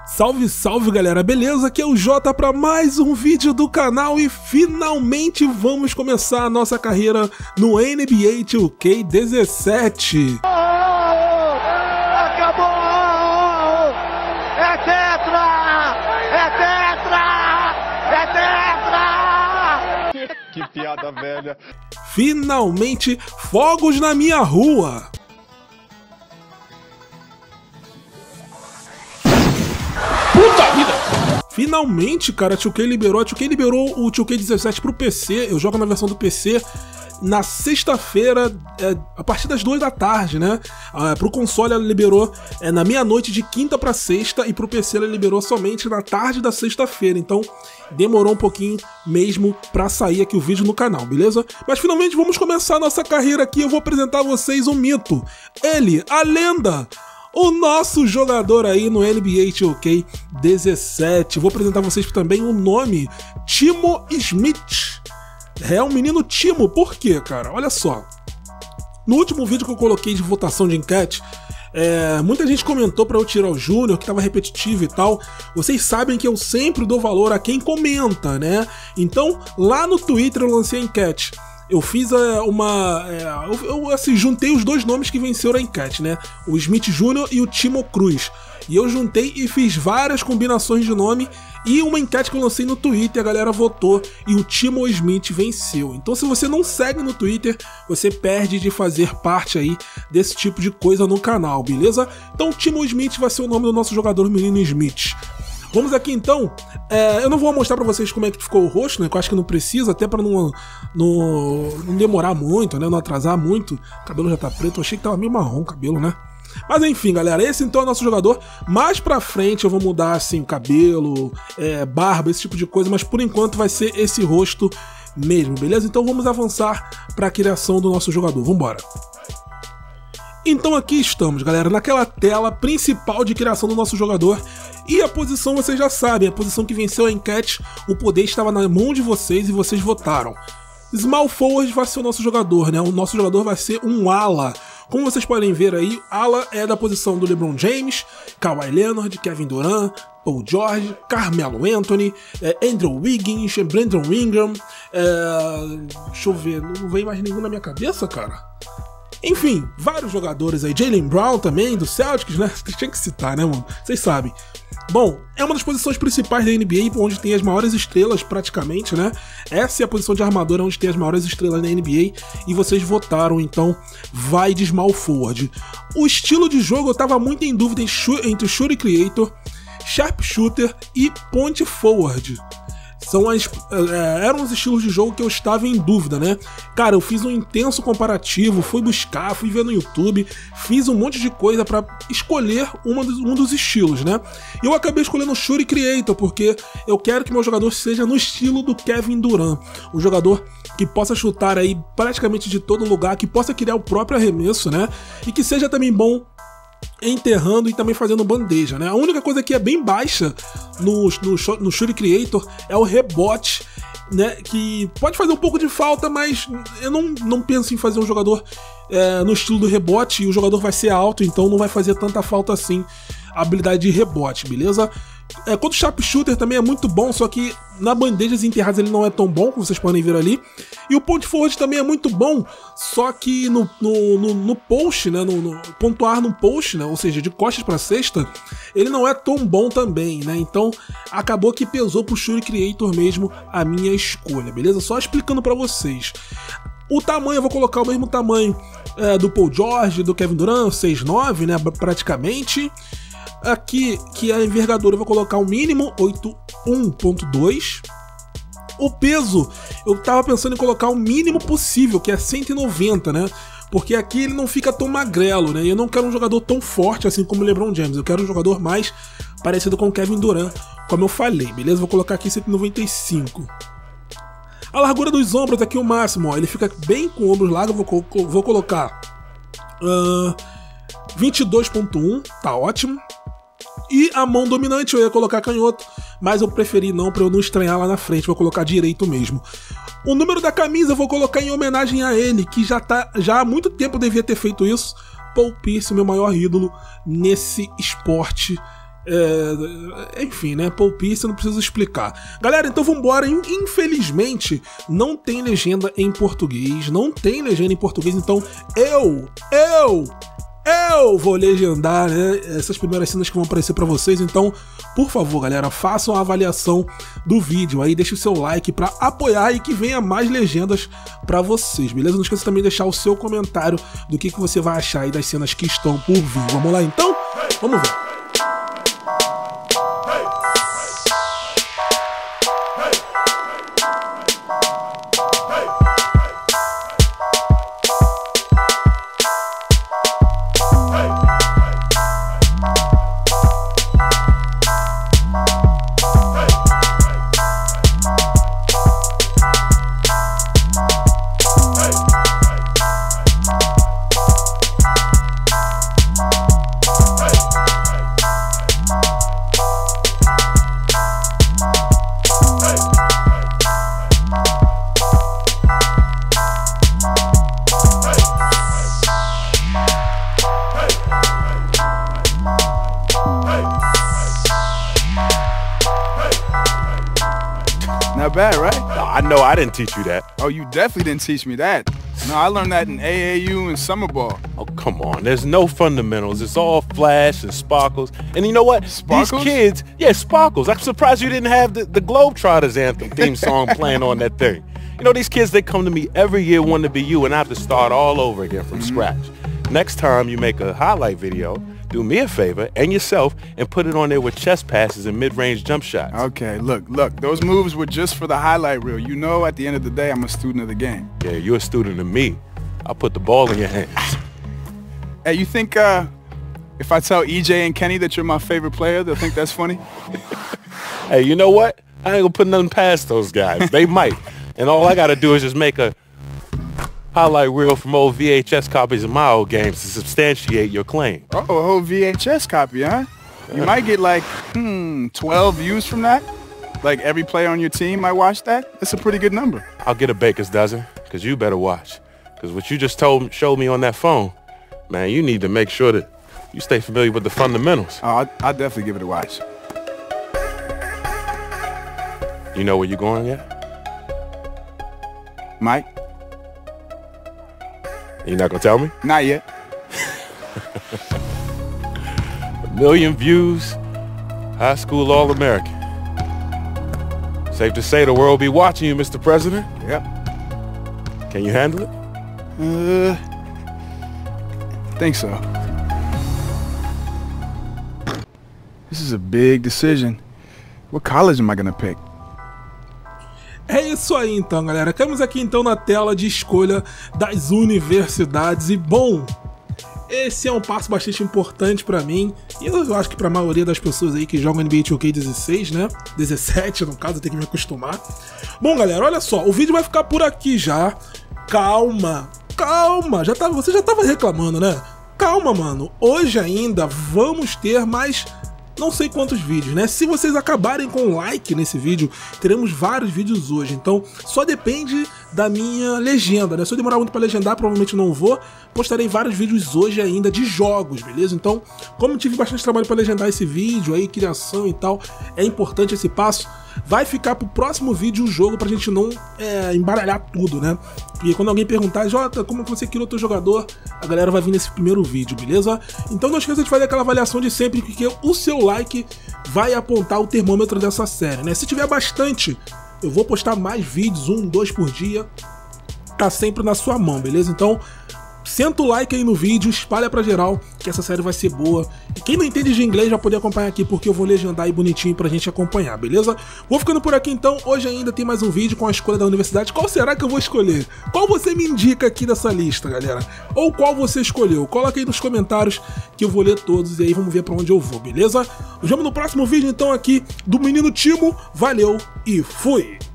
Salve, salve galera, beleza? Aqui é o Jota para mais um vídeo do canal e finalmente vamos começar a nossa carreira no NBA 2K17. Acabou! É tetra! É tetra! É tetra! Que piada velha. Finalmente, fogos na minha rua! Puta vida! Finalmente, cara, a 2K liberou o 2K17 pro PC. Eu jogo na versão do PC na sexta-feira, a partir das 2 da tarde, né? Pro console ela liberou na meia-noite de quinta pra sexta e pro PC ela liberou somente na tarde da sexta-feira. Então demorou um pouquinho mesmo pra sair aqui o vídeo no canal, beleza? Mas finalmente vamos começar a nossa carreira aqui. Eu vou apresentar a vocês um mito. Ele, a lenda, o nosso jogador aí no NBA 2K17. Vou apresentar a vocês também o nome, Timo Smith. É um menino Timo, por quê, cara? Olha só. No último vídeo que eu coloquei de votação de enquete, muita gente comentou pra eu tirar o Júnior, que tava repetitivo e tal. Vocês sabem que eu sempre dou valor a quem comenta, né? Então, lá no Twitter eu lancei a enquete. Eu fiz juntei os dois nomes que venceram a enquete, né? O Smith Jr. e o Timo Cruz. E eu juntei e fiz várias combinações de nome e uma enquete que eu lancei no Twitter, a galera votou e o Timo Smith venceu. Então se você não segue no Twitter, você perde de fazer parte aí desse tipo de coisa no canal, beleza? Então Timo Smith vai ser o nome do nosso jogador, o menino Smith. Vamos aqui então, eu não vou mostrar pra vocês como é que ficou o rosto, né, que eu acho que não precisa, até pra não demorar muito, né, não atrasar muito. O cabelo já tá preto, eu achei que tava meio marrom o cabelo, né. Mas enfim, galera, esse então é o nosso jogador. Mais pra frente eu vou mudar, assim, cabelo, barba, esse tipo de coisa, mas por enquanto vai ser esse rosto mesmo, beleza? Então vamos avançar pra criação do nosso jogador, vambora. Então aqui estamos, galera, naquela tela principal de criação do nosso jogador. E a posição vocês já sabem, a posição que venceu a enquete, o poder estava na mão de vocês e vocês votaram. Small forward vai ser o nosso jogador, né? O nosso jogador vai ser um ala. Como vocês podem ver aí, ala é da posição do LeBron James, Kawhi Leonard, Kevin Durant, Paul George, Carmelo Anthony, Andrew Wiggins, Brandon Ingram, deixa eu ver, não vem mais nenhum na minha cabeça, cara. Enfim, vários jogadores aí, Jaylen Brown também, do Celtics, né? Tinha que citar, né, mano? Vocês sabem. Bom, é uma das posições principais da NBA, onde tem as maiores estrelas praticamente, né? Essa é a posição de armador onde tem as maiores estrelas na NBA e vocês votaram, então vai de small forward. O estilo de jogo eu tava muito em dúvida entre shooting creator, sharpshooter e point forward. Eram os estilos de jogo que eu estava em dúvida, né? Cara, eu fiz um intenso comparativo, fui buscar, fui ver no YouTube, fiz um monte de coisa pra escolher um dos estilos, né? E eu acabei escolhendo o Shooting Creator, porque eu quero que meu jogador seja no estilo do Kevin Durant. Um jogador que possa chutar aí praticamente de todo lugar, que possa criar o próprio arremesso, né? E que seja também bom enterrando e também fazendo bandeja, né? A única coisa que é bem baixa no Shooting Creator é o rebote, né? Que pode fazer um pouco de falta, mas eu não penso em fazer um jogador no estilo do rebote, e o jogador vai ser alto, então não vai fazer tanta falta assim a habilidade de rebote, beleza? Quanto o Sharpshooter também é muito bom, só que na bandejas enterradas ele não é tão bom, como vocês podem ver ali. E o Point Forward também é muito bom, só que no post, né, no pontuar no post, né, ou seja, de costas para cesta, ele não é tão bom também, né? Então acabou que pesou pro Shooting Creator mesmo a minha escolha, beleza? Só explicando para vocês. O tamanho, eu vou colocar o mesmo tamanho do Paul George, do Kevin Durant, 6'9", né, praticamente. Aqui, que é a envergadura, eu vou colocar o mínimo 1.2. O peso, eu tava pensando em colocar o mínimo possível, que é 190, né? Porque aqui ele não fica tão magrelo, né? E eu não quero um jogador tão forte assim como o LeBron James. Eu quero um jogador mais parecido com o Kevin Durant, como eu falei, beleza? Vou colocar aqui 195. A largura dos ombros aqui o máximo, ó. Ele fica bem com o ombros largos, vou colocar 22.1, tá ótimo. E a mão dominante eu ia colocar canhoto, mas eu preferi não, pra eu não estranhar lá na frente, vou colocar direito mesmo. O número da camisa eu vou colocar em homenagem a ele, que já há muito tempo eu devia ter feito isso. Paul Pierce, meu maior ídolo nesse esporte Enfim, né? Paul Pierce, eu não preciso explicar. Galera, então vambora. Infelizmente, não tem legenda em português. Então eu vou legendar, né, essas primeiras cenas que vão aparecer pra vocês. Então, por favor, galera, façam a avaliação do vídeo aí, deixe o seu like pra apoiar e que venha mais legendas pra vocês, beleza? Não esqueça também de deixar o seu comentário do que você vai achar aí das cenas que estão por vir. Vamos lá então? Vamos ver. Not bad, right? I know I didn't teach you that. Oh, you definitely didn't teach me that. No, I learned that in AAU and summer ball. Oh, come on. There's no fundamentals. It's all flash and sparkles. And you know what? Sparkles? These kids, yeah, sparkles. I'm surprised you didn't have the Globetrotters anthem theme song playing on that thing. You know, these kids, they come to me every year wanting to be you, and I have to start all over again from scratch. Next time you make a highlight video, do me a favor and yourself and put it on there with chest passes and mid-range jump shots. Okay, look, those moves were just for the highlight reel. You know, at the end of the day, I'm a student of the game. Yeah, you're a student of me. I'll put the ball in your hands. Hey, you think if I tell EJ and Kenny that you're my favorite player, they'll think that's funny? Hey, you know what? I ain't gonna put nothing past those guys. They might. And all I gotta do is just make a highlight reel from old VHS copies of my old games to substantiate your claim. Oh, a whole VHS copy, huh? You might get like, 12 views from that? Like every player on your team might watch that? That's a pretty good number. I'll get a baker's dozen, because you better watch. Because what you just showed me on that phone, man, you need to make sure that you stay familiar with the fundamentals. Oh, I'll definitely give it a watch. You know where you're going yet? Mike? You're not gonna tell me? Not yet. 1 million views, high school All-American. Safe to say the world will be watching you, Mr. President. Yep. Can you handle it? Think so. This is a big decision. What college am I gonna pick? É isso aí então, galera. Ficamos aqui então na tela de escolha das universidades e, bom, esse é um passo bastante importante pra mim e eu acho que pra maioria das pessoas aí que jogam NBA 2K16, né? 17 no caso, eu tenho que me acostumar. Bom, galera, olha só, o vídeo vai ficar por aqui já. Calma, você já tava reclamando, né? Calma, mano, hoje ainda vamos ter mais não sei quantos vídeos, né? Se vocês acabarem com um like nesse vídeo, teremos vários vídeos hoje, então só depende da minha legenda, né? Se eu demorar muito pra legendar, provavelmente não vou, postarei vários vídeos hoje ainda de jogos, beleza? Então, como eu tive bastante trabalho pra legendar esse vídeo aí, criação e tal, é importante esse passo. Vai ficar pro próximo vídeo o jogo pra gente não embaralhar tudo, né? E quando alguém perguntar, Jota, como que você criou teu jogador? A galera vai vir nesse primeiro vídeo, beleza? Então não esqueça de fazer aquela avaliação de sempre, porque o seu like vai apontar o termômetro dessa série, né? Se tiver bastante, eu vou postar mais vídeos, 1, 2 por dia. Tá sempre na sua mão, beleza? Então, senta o like aí no vídeo, espalha pra geral, que essa série vai ser boa. E quem não entende de inglês vai poder acompanhar aqui, porque eu vou legendar aí bonitinho pra gente acompanhar, beleza? Vou ficando por aqui então, hoje ainda tem mais um vídeo com a escolha da universidade. Qual será que eu vou escolher? Qual você me indica aqui dessa lista, galera? Ou qual você escolheu? Coloca aí nos comentários que eu vou ler todos e aí vamos ver pra onde eu vou, beleza? Nos vemos no próximo vídeo então aqui do Menino Timo. Valeu e fui!